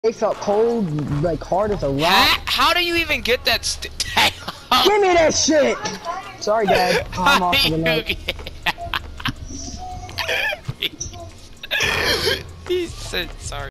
It felt cold, like hard as a rock. How do you even get that Give me that shit! Sorry, Dad. I'm off for the night. He said sorry.